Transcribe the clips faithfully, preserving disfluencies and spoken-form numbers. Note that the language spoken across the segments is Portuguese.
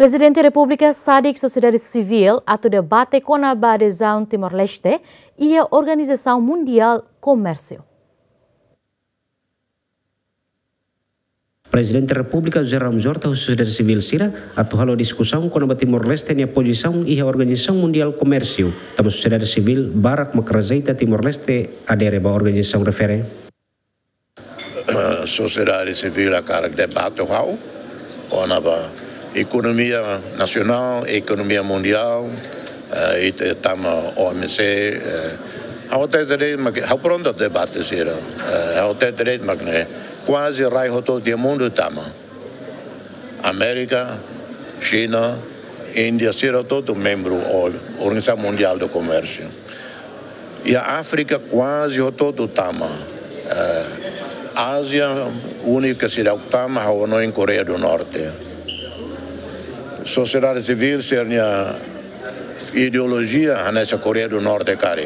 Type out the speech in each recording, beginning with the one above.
Presidente da República Sadik Sociedade Civil atau debate com a adesão Timor-Leste e a Organização Mundial Comércio. Presidente da República José Ramos Horta da Sociedade Civil Sira atau halo discussão com a Timor-Leste e a posição e a Organização Mundial Comércio. Tama Sociedade Civil barak makrazeita Timor-Leste adere ba organização refere. A sociedade civil a cara debate how com a economia nacional, economia mundial, e tama O M C. Há até direito, mas há pronto debate sira. Há até direito, mas né quase raio todo o mundo tama. América, China, Índia, sira todo membro da Organização Mundial do Comércio. E a África quase todo tama. Ásia, única sira tama, há não em Coreia do Norte. Sociedade civil seria ideologia nessa Coreia do Norte, cara.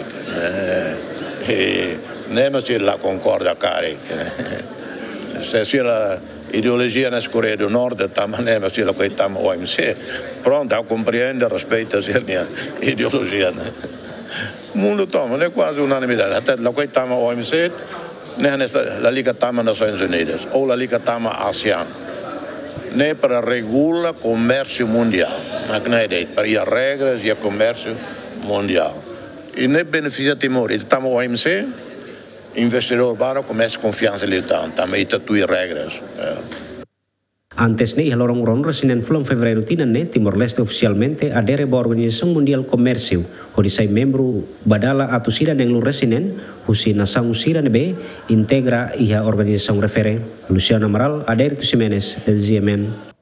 E nem se lá concorda, cara. Se se a ideologia nessa Coreia do Norte, também nem se lá que estamos O M C, pronto, eu compreendo, respeito a sua ideologia. O mundo toma, é quase unanimidade. Até lá que estamos O M C, nem a Liga Tama Nações Unidas ou a Liga Tama ASEAN. Nem para regular comércio mundial, mas não é ideia, para ir as regras e o comércio mundial. E nem beneficia Timor. Estamos O M C, investidor para começa confiança ali então, também tatuí regras. Antes ne lorong ron resinen fulam fevereiro tinan ne Timor-Leste oficialmente adere ba Organização Mundial Comércio, onde sai membro badala atau sira neng lu resinen, husi nação sira nebe integra ia organização refere. Luciano Amaral adere tu Simenes, Z M N.